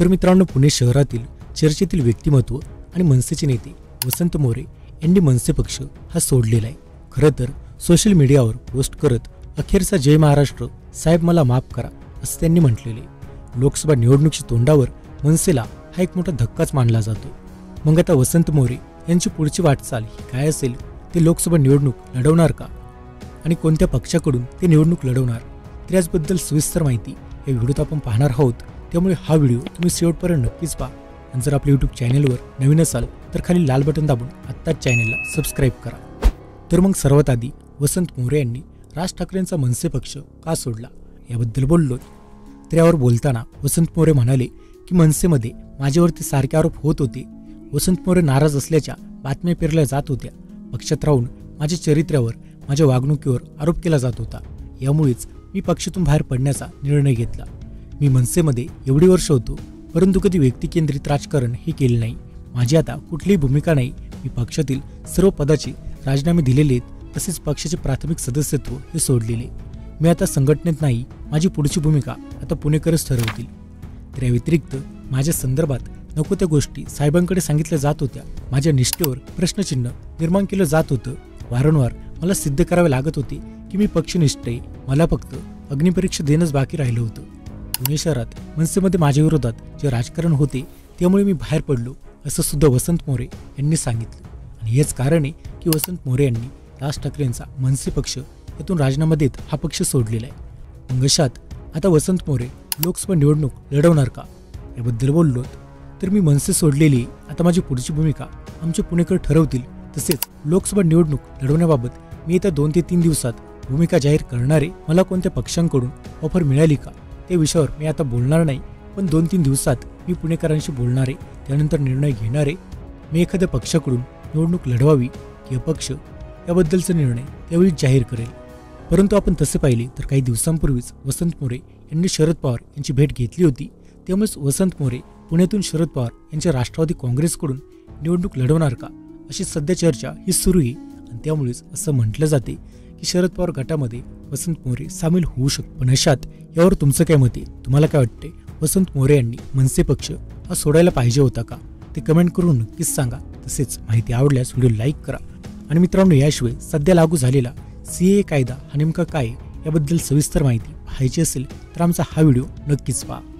तर मित्रांनो, पुणे शहरातील चर्चेतील व्यक्तिमत्व आणि मनसेचे नेते वसंत मोरे यांनी मनसे पक्ष हा सोडलेला आहे। खरं तर सोशल मीडियावर पोस्ट करत अखेरचा जय महाराष्ट्र साहेब मला माफ करा असं त्यांनी म्हटलेले। लोकसभा निवडणुकीच्या तोंडावर मनसेला हा एक मोठा धक्काच मानला जातो। मग आता वसंत मोरे यांची पुढची वाटचाल ही काय असेल? ते लोकसभा निवडणूक लढवणार का आणि कोणत्या पक्षाकडून ते निवडणूक लढवणार? तर याबद्दल सविस्तर माहिती या व्हिडिओत आपण पाहणार आहोत, त्यामुळे हा व्हिडिओ तुम्ही शेवटपर्यंत नक्कीच पहा। आणि जर आपल्या यूट्यूब चॅनलवर नवीन असाल तर खाली लाल बटन दाबून आत्ताच चॅनलला सबस्क्राईब करा। तर मग सर्वात आधी वसंत मोरे यांनी राज ठाकरेंचा मनसे पक्ष का सोडला याबद्दल बोललो। तर यावर बोलताना वसंत मोरे म्हणाले की मनसेमध्ये माझ्यावरती सारखे आरोप होत होते। वसंत मोरे नाराज असल्याच्या बातम्या पेरल्या जात होत्या। पक्षात राहून माझ्या चरित्र्यावर, माझ्या वागणुकीवर आरोप केला जात होता। यामुळेच मी पक्षातून बाहेर पडण्याचा निर्णय घेतला। मी मनसेमध्ये एवढी वर्ष होतो, परंतु कधी व्यक्तिकेंद्रित राजकारण हे केले नाही। माझी आता कुठलीही भूमिका नाही। मी पक्षातील सर्व पदाचे राजीनामे दिलेले आहेत, तसेच पक्षाचे प्राथमिक सदस्यत्व हे सोडलेले। मी आता संघटनेत नाही। माझी पुढची भूमिका आता पुणेकरच ठरवतील। तर या व्यतिरिक्त माझ्या संदर्भात नको त्या गोष्टी साहेबांकडे सांगितल्या जात होत्या। माझ्या निष्ठेवर प्रश्नचिन्ह निर्माण केलं जात होतं। वारंवार मला सिद्ध करावे लागत होते की मी पक्षनिष्ठ आहे। मला फक्त अग्निपरीक्षा देणंच बाकी राहिलं होतं। पुणे शहरात मनसेमध्ये माझ्या विरोधात जे राजकारण होते त्यामुळे मी बाहेर पडलो, असं सुद्धा वसंत मोरे यांनी सांगितलं। आणि हेच कारण आहे की वसंत मोरे यांनी राज ठाकरेंचा मनसे पक्ष यातून राजीनामा देत हा पक्ष सोडलेला आहे। मग अशात आता वसंत मोरे लोकसभा निवडणूक लढवणार का याबद्दल बोललो। तर मी मनसे सोडलेली, आता माझी पुढची भूमिका आमचे पुणेकर ठरवतील। तसेच लोकसभा निवडणूक लढवण्याबाबत मी येत्या 2 ते 3 दिवसात भूमिका जाहीर करणारे। मला कोणत्या पक्षांकडून ऑफर मिळाली का त्या विषयावर मी आता बोलणार नाही, पण 2-3 दिवसात मी पुणेकरांशी बोलणार आहे, त्यानंतर निर्णय घेणार आहे। मी एखाद्या पक्षाकडून निवडणूक लढवावी की अपक्ष याबद्दलचा निर्णय त्यावेळी जाहीर करेल। परंतु आपण तसे पाहिले तर काही दिवसांपूर्वीच वसंत मोरे यांनी शरद पवार यांची भेट घेतली होती। त्यामुळेच वसंत मोरे पुण्यातून शरद पवार यांच्या राष्ट्रवादी काँग्रेसकडून निवडणूक लढवणार का अशी सध्या चर्चा ही सुरू आहे। आणि त्यामुळेच असं म्हटलं जाते की शरद पवार गटामध्ये वसंत मोरे सामील होऊ शकतात। पण अशात यावर तुमचं काय मत आहे? तुम्हाला काय वाटते? वसंत मोरे यांनी मनसे पक्ष हा सोडायला पाहिजे होता का? ते कमेंट करून नक्कीच सांगा। तसेच माहिती आवडल्यास व्हिडिओ लाईक करा। आणि मित्रांनो, याशिवाय सध्या लागू झालेला CAA कायदा हा नेमका काय याबद्दल सविस्तर माहिती पाहायची असेल तर आमचा हा व्हिडिओ नक्कीच पहा।